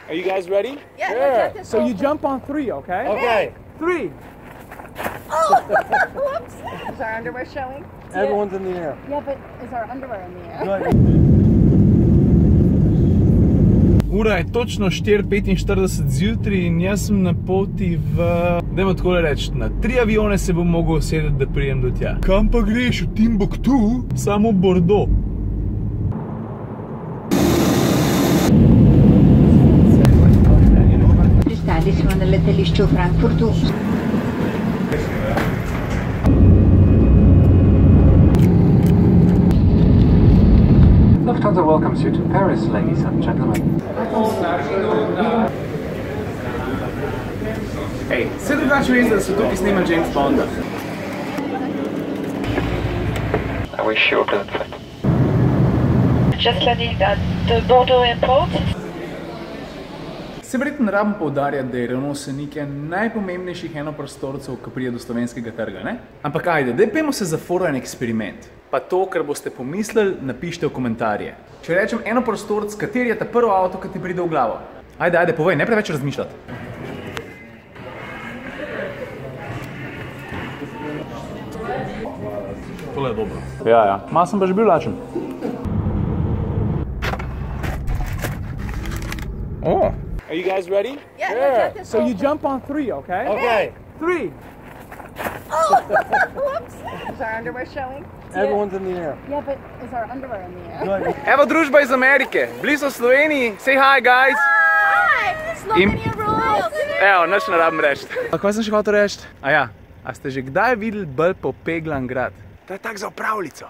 Are you guys ready? Yeah. Sure. So you jump on 3, okay? Okay. 3. Whoops. Is our underwear showing? Everyone's in the air. Yeah, but is our underwear in the air? Right. Ura je točno 4:45 zjutraj in jaz sem na poti v, dajmo takole reči, na 3 avione se bom mogel sedeti, da prijem do tja. Kam pa greš? V Timbuktu? Samo Bordeaux. Pristali smo na letališču v Frankfurtu. Lufthansa welcomes you to Paris, ladies and gentlemen. Hej, se drugače veš, da so tukaj snimali James Bonda. I wish you a pleasant flight. Just landing at the Bordeaux airport. Se verjetno ne rabim poudarjati, da je Renault Scenic najpomembnejših enoprostorcev, ki pride do slovenskega trga, ne? Ampak ajde, daj pojmo se za foro en eksperiment. Pa to, kar boste pomislili, napišite v komentarje. Če rečem enoprostorc, kateri je ta prvo avto, ki ti pride v glavo? Ajde, povej, ne preveč razmišljati. Tole je dobro. Ja. Malo sem pa že bil lačen. Oh. Are you guys ready? Yeah. So you jump on 3, okay? Okay. 3. Whoops. Is our underwear showing? Everyone's in the air. Yeah, but is our underwear in the air? Right. Evo družba iz Amerike, bili so v Sloveniji. Say hi, guys! Hi! Slovenia rules! Evo, nič ne rabim reči. Kaj sem še hotel reči? A ste že kdaj videli bolj popeglan grad? To je tak za opravljico.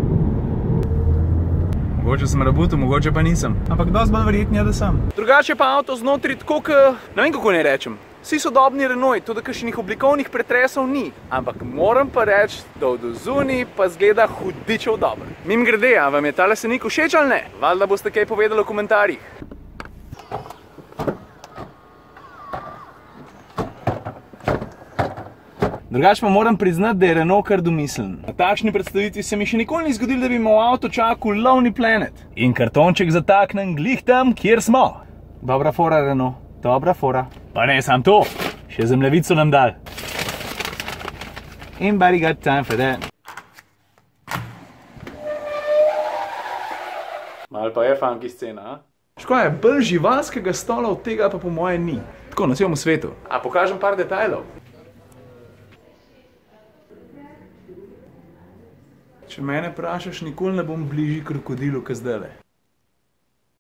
Mogoče sem rabutil, mogoče pa nisem. Ampak dosti bolj verjetno je, da sem. Drugače pa avto znotri tako, ne vem kako ne rečem. Vsi sodobni Renault, tudi kakšnih oblikovnih pretresov ni. Ampak moram pa reči, da od zunaj pa zgleda hudičev dobro. Mimogrede, a vam je tale Scenic všeč ali ne? Valjda boste kaj povedali v komentarjih. Drugače pa moram priznati, da je Renault kar domislen. Na takšni predstavitvi se mi še nikoli ni zgodilo, da bi imel avto čakal Lonely Planet. In kartonček zataknem glih tam, kjer smo. Dobra fora, Renault. Dobra fora. Pa ne, sam to. Še zemljevico nam dal. Anybody got time for that? Malo pa je funky scena, a? Škoda je, bolj živalskega stola od tega pa po moje ni. Tako, na celem svetu. A pokažem par detajlov? Če mene vprašaš, nikoli ne bom bližji krokodilu, kot zdajle.